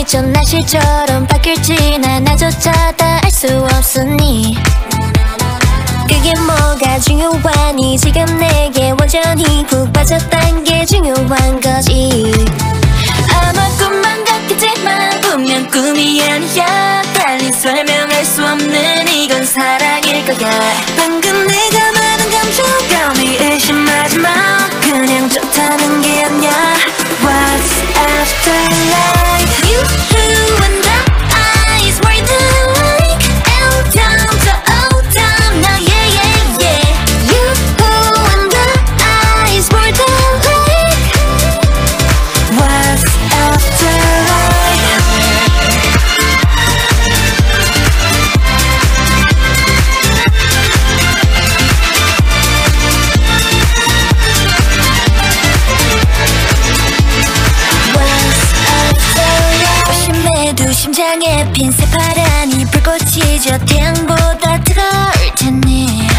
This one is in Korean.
전 날씨처럼 바뀔지 난 나조차 다 알 수 없으니 그게 뭐가 중요하니 지금 내게 완전히 푹 빠졌단 게 중요한 거지. 아마 꿈만 같겠지만 분명 꿈이 아니야. 달리 설명할 수 없는 이건 사랑일 거야. 방금 내가 말한 감정감이 의심하지마. 그냥 좋다는 게 아니야. What's after life? You who and the eyes were like L down to O down now yeah yeah yeah. You who and the eyes were like What's after life? 심장에 핀 새파란이 불꽃이죠. 태양보다 뜨거울 테니